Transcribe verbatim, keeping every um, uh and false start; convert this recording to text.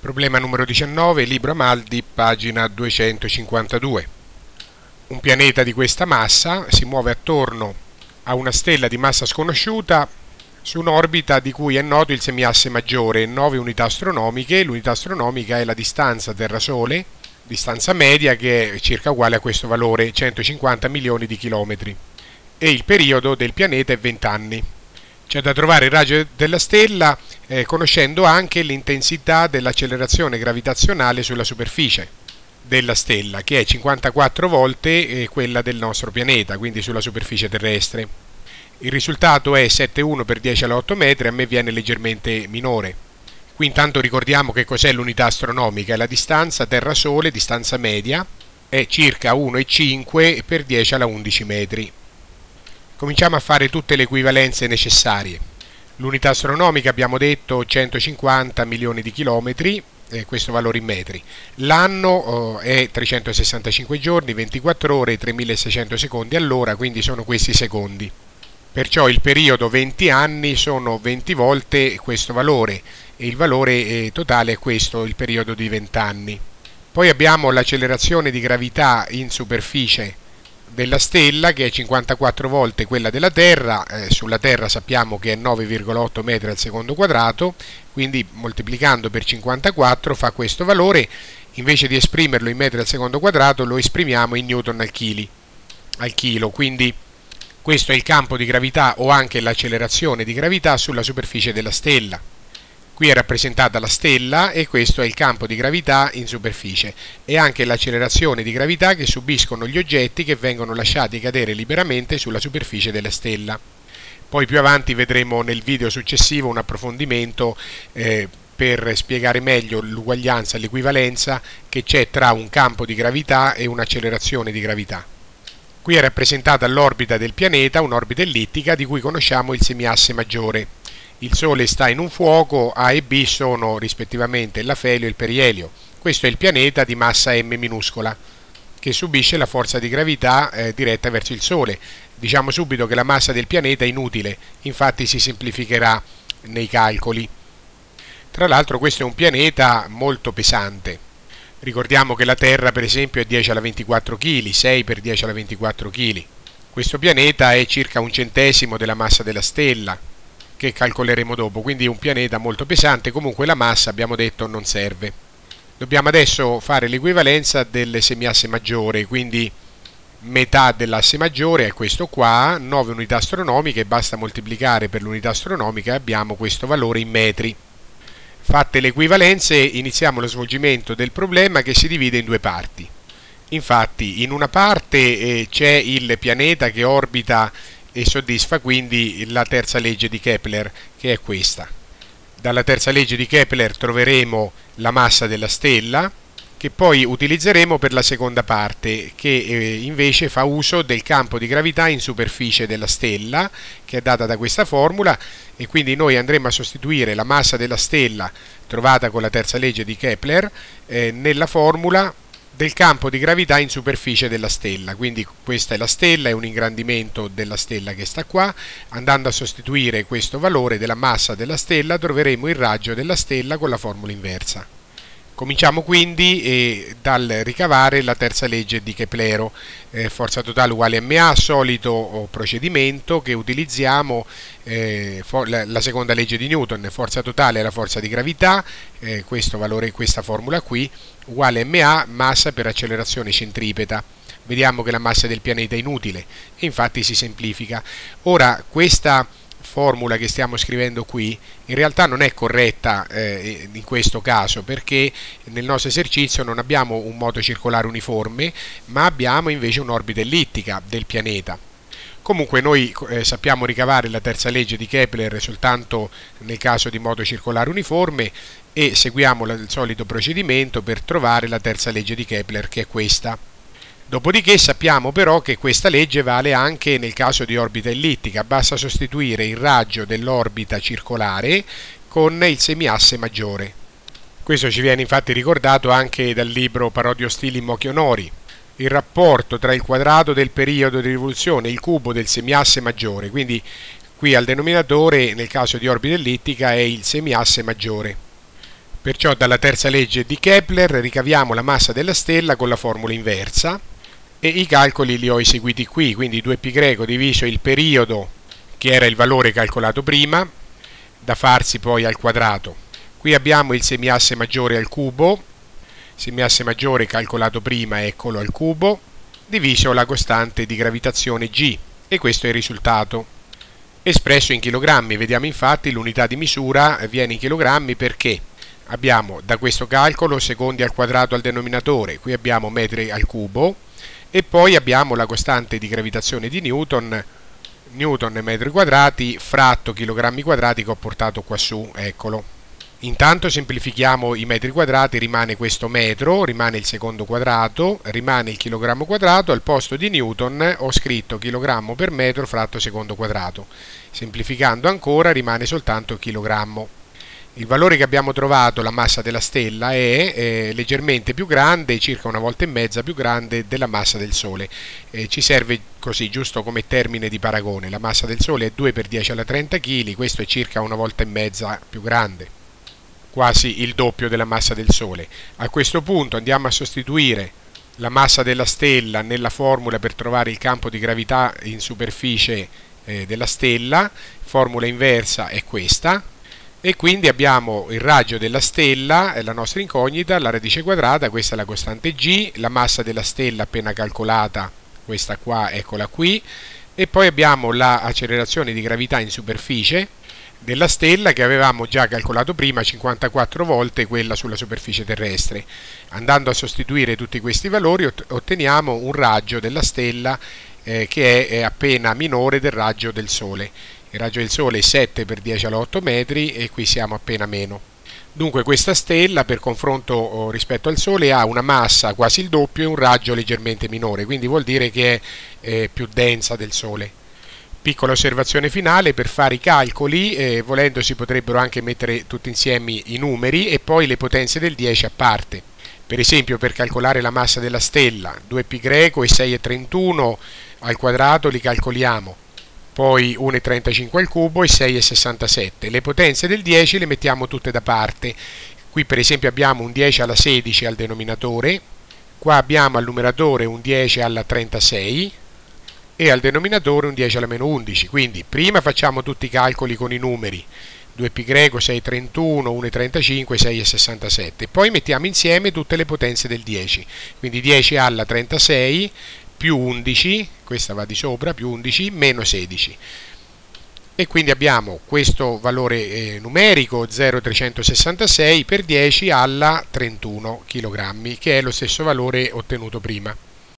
Problema numero diciannove, libro Amaldi, pagina duecentocinquantadue. Un pianeta di questa massa si muove attorno a una stella di massa sconosciuta su un'orbita di cui è noto il semiasse maggiore, nove unità astronomiche. L'unità astronomica è la distanza Terra-Sole, distanza media che è circa uguale a questo valore, centocinquanta milioni di chilometri. E il periodo del pianeta è venti anni. C'è da trovare il raggio della stella eh, conoscendo anche l'intensità dell'accelerazione gravitazionale sulla superficie della stella, che è cinquantaquattro volte eh, quella del nostro pianeta, quindi sulla superficie terrestre. Il risultato è sette virgola uno per dieci alla otto metri, a me viene leggermente minore. Qui intanto ricordiamo che cos'è l'unità astronomica, è la distanza Terra-Sole, distanza media, è circa uno virgola cinque per dieci alla undici metri. Cominciamo a fare tutte le equivalenze necessarie. L'unità astronomica abbiamo detto centocinquanta milioni di chilometri, eh, questo valore in metri. L'anno eh, è trecentosessantacinque giorni, ventiquattro ore, tremilaseicento secondi all'ora, quindi sono questi i secondi. Perciò il periodo venti anni sono venti volte questo valore e il valore eh, totale è questo, il periodo di venti anni. Poi abbiamo l'accelerazione di gravità in superficie della stella, che è cinquantaquattro volte quella della Terra. Eh, sulla Terra sappiamo che è nove virgola otto metri al secondo quadrato, quindi moltiplicando per cinquantaquattro fa questo valore. Invece di esprimerlo in metri al secondo quadrato lo esprimiamo in newton al chili, al chilo, quindi questo è il campo di gravità o anche l'accelerazione di gravità sulla superficie della stella. Qui è rappresentata la stella e questo è il campo di gravità in superficie e anche l'accelerazione di gravità che subiscono gli oggetti che vengono lasciati cadere liberamente sulla superficie della stella. Poi più avanti vedremo nel video successivo un approfondimento eh, per spiegare meglio l'uguaglianza, l'equivalenza che c'è tra un campo di gravità e un'accelerazione di gravità. Qui è rappresentata l'orbita del pianeta, un'orbita ellittica di cui conosciamo il semiasse maggiore. Il Sole sta in un fuoco, A e B sono rispettivamente l'afelio e il perielio. Questo è il pianeta di massa M minuscola, che subisce la forza di gravità eh, diretta verso il Sole. Diciamo subito che la massa del pianeta è inutile, infatti si semplificherà nei calcoli. Tra l'altro questo è un pianeta molto pesante. Ricordiamo che la Terra per esempio è dieci alla ventiquattro chili, sei per dieci alla ventiquattro chili. Questo pianeta è circa un centesimo della massa della stella, che calcoleremo dopo, quindi è un pianeta molto pesante. Comunque la massa, abbiamo detto, non serve. Dobbiamo adesso fare l'equivalenza del semiasse maggiore, quindi metà dell'asse maggiore è questo qua, nove unità astronomiche, basta moltiplicare per l'unità astronomica e abbiamo questo valore in metri. Fatte le equivalenze iniziamo lo svolgimento del problema, che si divide in due parti. Infatti in una parte eh, c'è il pianeta che orbita e soddisfa quindi la terza legge di Kepler, che è questa. Dalla terza legge di Kepler troveremo la massa della stella, che poi utilizzeremo per la seconda parte, che eh, invece fa uso del campo di gravità in superficie della stella, che è data da questa formula, e quindi noi andremo a sostituire la massa della stella trovata con la terza legge di Kepler eh, nella formula del campo di gravità in superficie della stella. Quindi questa è la stella, è un ingrandimento della stella che sta qua. Andando a sostituire questo valore della massa della stella troveremo il raggio della stella con la formula inversa. Cominciamo quindi eh, dal ricavare la terza legge di Keplero, eh, forza totale uguale ma, solito procedimento che utilizziamo, eh, la, la seconda legge di Newton, forza totale è la forza di gravità, eh, questo valore, questa formula qui, uguale ma, massa per accelerazione centripeta. Vediamo che la massa del pianeta è inutile e infatti si semplifica. Ora questa formula che stiamo scrivendo qui in realtà non è corretta eh, in questo caso, perché nel nostro esercizio non abbiamo un moto circolare uniforme, ma abbiamo invece un'orbita ellittica del pianeta. Comunque noi eh, sappiamo ricavare la terza legge di Kepler soltanto nel caso di moto circolare uniforme e seguiamo il solito procedimento per trovare la terza legge di Kepler, che è questa. Dopodiché sappiamo però che questa legge vale anche nel caso di orbita ellittica, basta sostituire il raggio dell'orbita circolare con il semiasse maggiore. Questo ci viene infatti ricordato anche dal libro Parodio Stili Mochionori, il rapporto tra il quadrato del periodo di rivoluzione e il cubo del semiasse maggiore, quindi qui al denominatore nel caso di orbita ellittica è il semiasse maggiore. Perciò dalla terza legge di Kepler ricaviamo la massa della stella con la formula inversa e i calcoli li ho eseguiti qui, quindi due pi greco diviso il periodo, che era il valore calcolato prima, da farsi poi al quadrato. Qui abbiamo il semiasse maggiore al cubo, semiasse maggiore calcolato prima, eccolo al cubo, diviso la costante di gravitazione G, e questo è il risultato. Espresso in chilogrammi, vediamo infatti l'unità di misura viene in chilogrammi perché abbiamo da questo calcolo secondi al quadrato al denominatore, qui abbiamo metri al cubo e poi abbiamo la costante di gravitazione di Newton, Newton metri quadrati fratto chilogrammi quadrati che ho portato qua su, eccolo. Intanto semplifichiamo i metri quadrati, rimane questo metro, rimane il secondo quadrato, rimane il chilogrammo quadrato, al posto di Newton ho scritto chilogrammo per metro fratto secondo quadrato. Semplificando ancora rimane soltanto chilogrammo. Il valore che abbiamo trovato, la massa della stella, è eh, leggermente più grande, circa una volta e mezza più grande della massa del Sole. Eh, ci serve così, giusto come termine di paragone. La massa del Sole è due per dieci alla trenta chili, questo è circa una volta e mezza più grande, quasi il doppio della massa del Sole. A questo punto andiamo a sostituire la massa della stella nella formula per trovare il campo di gravità in superficie eh, della stella. Formula inversa è questa. E quindi abbiamo il raggio della stella, la nostra incognita, la radice quadrata, questa è la costante G, la massa della stella appena calcolata, questa qua, eccola qui, e poi abbiamo l'accelerazione di gravità in superficie della stella che avevamo già calcolato prima, cinquantaquattro volte quella sulla superficie terrestre. Andando a sostituire tutti questi valori otteniamo un raggio della stella eh, che è appena minore del raggio del Sole. Il raggio del Sole è sette per dieci alla otto metri e qui siamo appena meno. Dunque questa stella per confronto rispetto al Sole ha una massa quasi il doppio e un raggio leggermente minore, quindi vuol dire che è eh, più densa del Sole. Piccola osservazione finale: per fare i calcoli, eh, volendo si potrebbero anche mettere tutti insieme i numeri e poi le potenze del dieci a parte. Per esempio, per calcolare la massa della stella, due pi greco e sei virgola trentuno al quadrato li calcoliamo, poi uno virgola trentacinque al cubo e sei virgola sessantasette. Le potenze del dieci le mettiamo tutte da parte. Qui per esempio abbiamo un dieci alla sedici al denominatore, qua abbiamo al numeratore un dieci alla trentasei e al denominatore un dieci alla meno undici. Quindi prima facciamo tutti i calcoli con i numeri, due pi greco, sei virgola trentuno, uno virgola trentacinque, sei virgola sessantasette, poi mettiamo insieme tutte le potenze del dieci, quindi dieci alla trentasei più undici, questa va di sopra, più undici, meno sedici. E quindi abbiamo questo valore eh, numerico, zero virgola trecentosessantasei per dieci alla trentuno chilogrammi, che è lo stesso valore ottenuto prima.